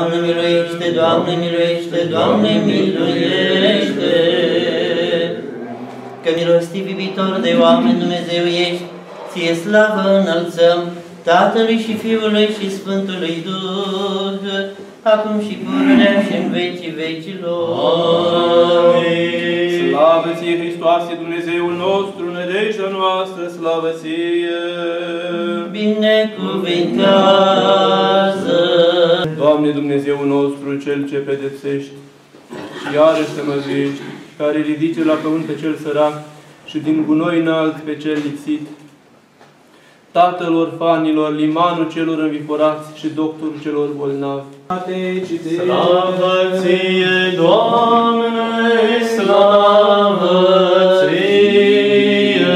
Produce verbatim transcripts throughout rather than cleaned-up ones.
Doamne miluiește, Doamne miluiește, Doamne miluiește! Că milostiv iubitor de oameni Dumnezeu ești, ție slavă înălțăm, Tatălui și Fiului și Sfântului Duh, acum și pururea și în vecii vecilor. Amin. Slavă ție, Hristoase, Dumnezeul nostru, nădejdea noastră, slavă ție! Binecuvintează! Doamne, Dumnezeul nostru, Cel ce pedepsești și iarăși te măzuiești, care ridice la pământ pe cel sărac și din gunoi înalt pe cel lipsit, Tatăl orfanilor, limanul celor înviporați și doctorul celor bolnavi. Slavă ție, Doamne, slavă ție!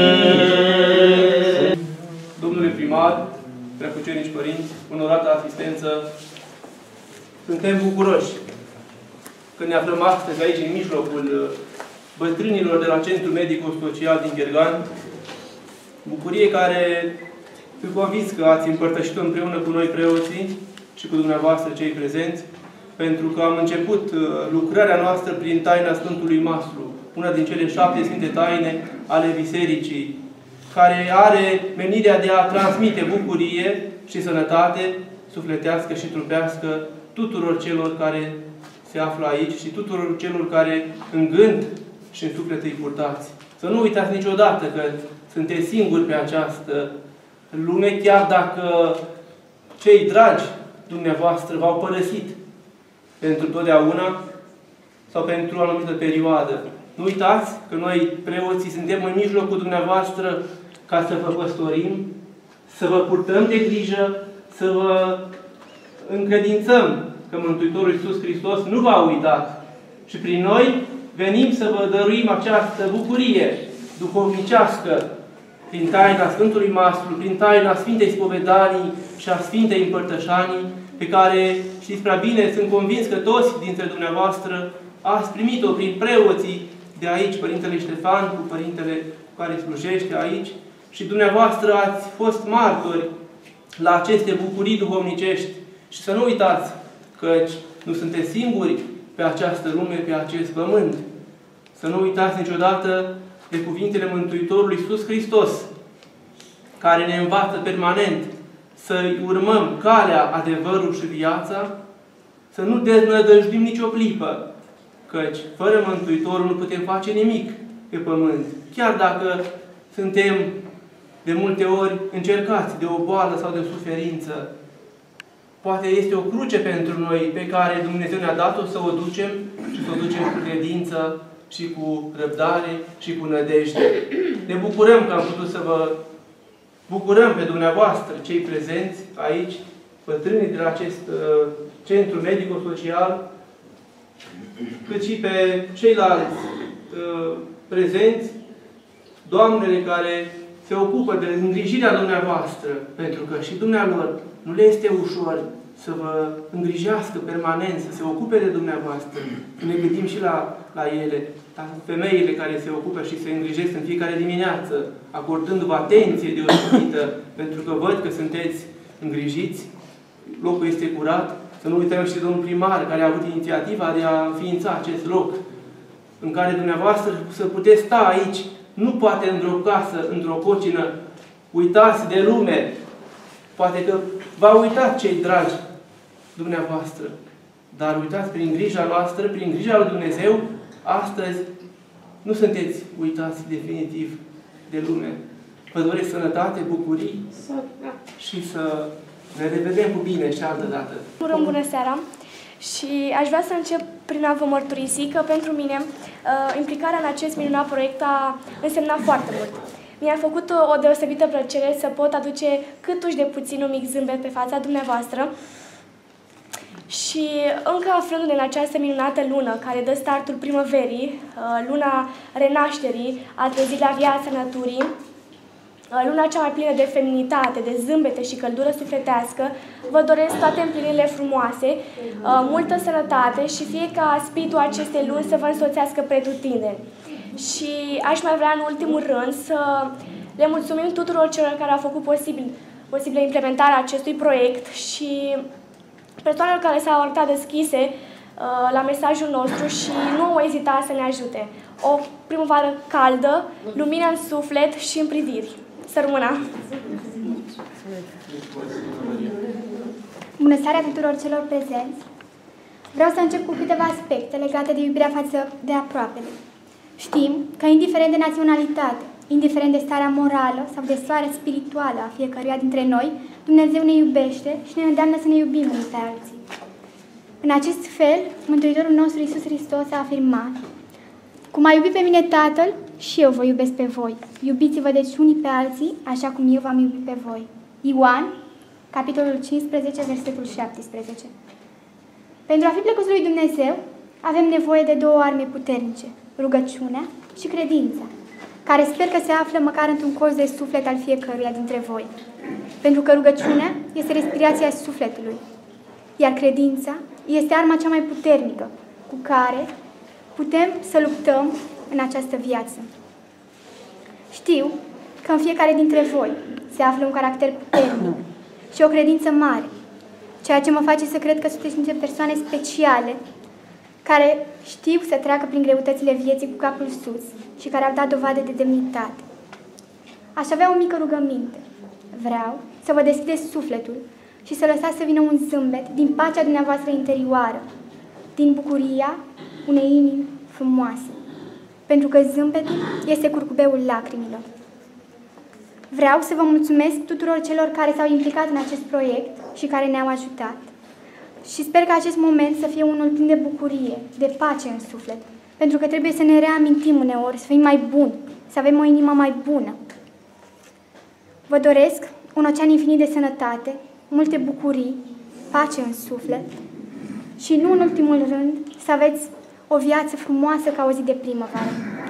Domnule primar, preacucenici părinți, onorată asistență, suntem bucuroși că ne aflăm astăzi aici, în mijlocul bătrânilor de la Centrul Medico-Social din Ghergan. Bucurie care sunt convins că ați împărtășit-o împreună cu noi preoții și cu dumneavoastră cei prezenți, pentru că am început lucrarea noastră prin taina Sfântului Mastru, una din cele șapte sfinte taine ale Bisericii, care are menirea de a transmite bucurie și sănătate sufletească și trupească tuturor celor care se află aici și tuturor celor care în gând și în suflet îi purtați. Să nu uitați niciodată că sunteți singuri pe această lume, chiar dacă cei dragi dumneavoastră v-au părăsit pentru totdeauna sau pentru o anumită perioadă. Nu uitați că noi, preoții, suntem în mijlocul dumneavoastră ca să vă păstorim, să vă purtăm de grijă, să vă încredințăm că Mântuitorul Iisus Hristos nu v-a uitat. Și prin noi venim să vă dăruim această bucurie duhovnicească prin taina Sfântului Mastru, prin taina Sfintei Spovedanii și a Sfintei Împărtășanii, pe care, știți prea bine, sunt convins că toți dintre dumneavoastră ați primit-o prin preoții de aici, Părintele Ștefan, cu Părintele care slujește aici, și dumneavoastră ați fost martori la aceste bucurii duhovnicești. Și să nu uitați că nu sunteți singuri pe această lume, pe acest pământ. Să nu uitați niciodată de cuvintele Mântuitorului Iisus Hristos, care ne învață permanent să-i urmăm calea, adevărul și viața, să nu deznădăjduim nicio clipă, căci fără Mântuitorul nu putem face nimic pe pământ. Chiar dacă suntem de multe ori încercați de o boală sau de o suferință, poate este o cruce pentru noi pe care Dumnezeu ne-a dat-o să o ducem și să o ducem cu credință și cu răbdare și cu nădejde. Ne bucurăm că am putut să vă bucurăm pe dumneavoastră, cei prezenți aici, bătrânii de la acest uh, centru medico-social, cât și pe ceilalți uh, prezenți, doamnele care se ocupă de îngrijirea dumneavoastră, pentru că și dumnealor nu le este ușor să vă îngrijească permanent, să se ocupe de dumneavoastră. Ne gândim și la, la ele, la femeile care se ocupă și se îngrijesc în fiecare dimineață, acordându-vă atenție deosebită, pentru că văd că sunteți îngrijiți, locul este curat. Să nu uităm și de domnul primar, care a avut inițiativa de a înființa acest loc, în care dumneavoastră să puteți sta aici, nu poate într-o casă, într-o cocină, uitați de lume. Poate că v-au uitat cei dragi dumneavoastră. Dar uitați, prin grija noastră, prin grija lui Dumnezeu, astăzi nu sunteți uitați definitiv de lume. Vă doresc sănătate, bucurii și să ne revedem cu bine și altă dată. Urăm bună seara și aș vrea să încep prin a vă mărturisi că pentru mine implicarea în acest minunat proiect a însemnat foarte mult. Mi-a făcut o deosebită plăcere să pot aduce câtuși de puțin un mic zâmbet pe fața dumneavoastră și încă aflându-ne în această minunată lună care dă startul primăverii, luna renașterii, a trezit la viața naturii, luna cea mai plină de feminitate, de zâmbete și căldură sufletească, vă doresc toate împlinirile frumoase, multă sănătate și fie ca spiritul acestei luni să vă însoțească pretutindeni. Și aș mai vrea în ultimul rând să le mulțumim tuturor celor care au făcut posibil, posibilă implementarea acestui proiect și persoanelor care s-au arătat deschise uh, la mesajul nostru și nu au ezitat să ne ajute. O primăvară caldă, lumină în suflet și în priviri. Să rămână! Bună seara tuturor celor prezenți! Vreau să încep cu câteva aspecte legate de iubirea față de aproapele. Știm că, indiferent de naționalitate, indiferent de starea morală sau de starea spirituală a fiecăruia dintre noi, Dumnezeu ne iubește și ne îndeamnă să ne iubim unii pe alții. În acest fel, Mântuitorul nostru Iisus Hristos a afirmat: cum a iubit pe mine Tatăl, și eu vă iubesc pe voi. Iubiți-vă deci unii pe alții, așa cum eu v-am iubit pe voi. Ioan, capitolul cincisprezece, versetul șaptesprezece. Pentru a fi plăcuți lui Dumnezeu, avem nevoie de două arme puternice, rugăciunea și credința, care sper că se află măcar într-un colț de suflet al fiecăruia dintre voi. Pentru că rugăciunea este respirația sufletului, iar credința este arma cea mai puternică cu care putem să luptăm în această viață. Știu că în fiecare dintre voi se află un caracter puternic și o credință mare, ceea ce mă face să cred că sunteți niște persoane speciale care știu să treacă prin greutățile vieții cu capul sus și care au dat dovadă de demnitate. Aș avea o mică rugăminte. Vreau să vă deschideți sufletul și să lăsați să vină un zâmbet din pacea dumneavoastră interioară, din bucuria unei inimi frumoase, pentru că zâmbetul este curcubeul lacrimilor. Vreau să vă mulțumesc tuturor celor care s-au implicat în acest proiect și care ne-au ajutat. Și sper că acest moment să fie unul plin de bucurie, de pace în suflet, pentru că trebuie să ne reamintim uneori, să fim mai buni, să avem o inimă mai bună. Vă doresc un ocean infinit de sănătate, multe bucurii, pace în suflet și, nu în ultimul rând, să aveți o viață frumoasă ca o zi de primăvară.